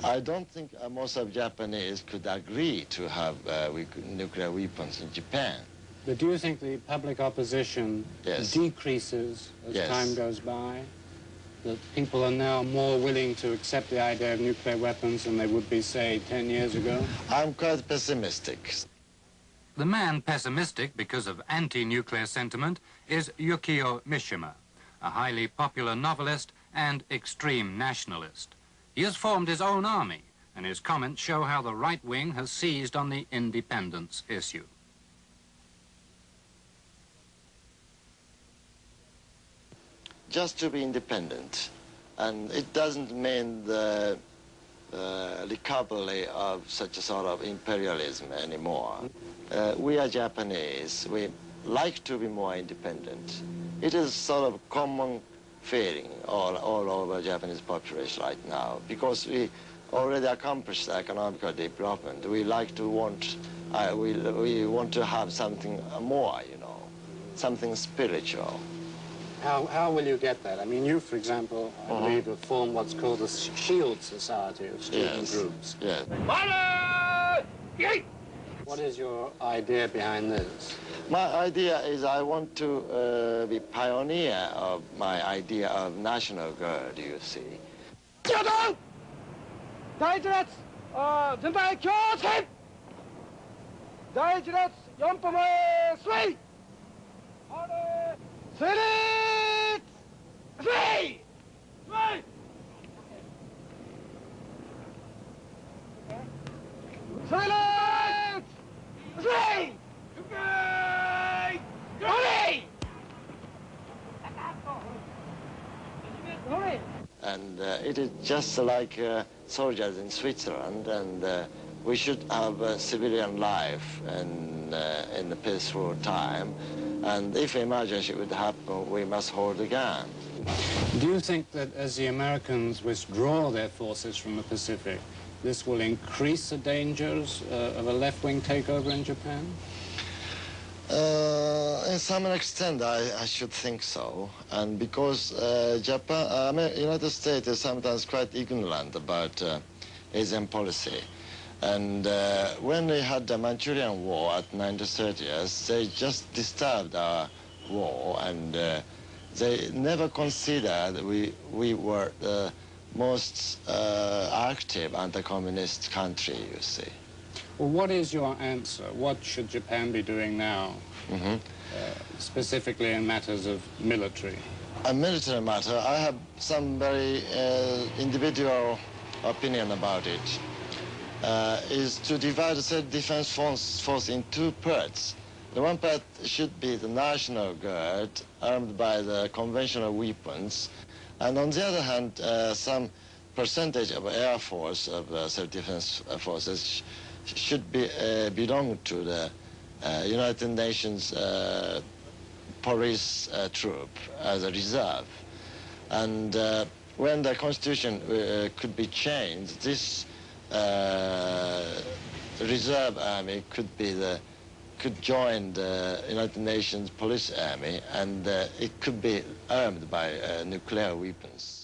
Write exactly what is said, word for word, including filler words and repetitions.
I don't think uh, most of Japanese could agree to have uh, we, nuclear weapons in Japan. But do you think the public opposition yes. decreases as yes. time goes by? That people are now more willing to accept the idea of nuclear weapons than they would be, say, ten years ago? I'm quite pessimistic. The man pessimistic because of anti-nuclear sentiment is Yukio Mishima, a highly popular novelist and extreme nationalist. He has formed his own army, and his comments show how the right wing has seized on the independence issue. Just to be independent, and it doesn't mean the uh, recovery of such a sort of imperialism anymore. Uh, we are Japanese, we like to be more independent. It is sort of common feeling all, all over Japanese population right now, because we already accomplished economic development. We like to want, uh, we, we want to have something more, you know, something spiritual. How, how will you get that? I mean, you, for example, I uh-huh. believe, have formed what's called the Shield Society of student yes. groups. Yes. What is your idea behind this? My idea is I want to uh, be pioneer of my idea of national guard, you see. And uh, it is just like uh, soldiers in Switzerland, and uh, we should have a civilian life in, uh, in a peaceful time. And if emergency would happen, we must hold the gun. Do you think that as the Americans withdraw their forces from the Pacific, this will increase the dangers uh, of a left-wing takeover in Japan? Uh, in some extent, I, I should think so. And because uh, Japan, uh, United States is sometimes quite ignorant about uh, Asian policy. And uh, when we had the Manchurian War at nineteen thirties, they just disturbed our war, and uh, they never considered we, we were the most uh, active anti-communist country, you see. Well, what is your answer? What should Japan be doing now, mm-hmm. uh, specifically in matters of military? A military matter, I have some very uh, individual opinion about it. Uh, is to divide the self-defense force, force in two parts. The one part should be the National Guard, armed by the conventional weapons, and on the other hand, uh, some percentage of Air Force, of uh, self-defense forces, sh should be uh, belong to the uh, United Nations uh, police uh, troop as a reserve. And uh, when the constitution uh, could be changed, this uh, reserve army could be the could join the United Nations police army, and uh, it could be armed by uh, nuclear weapons.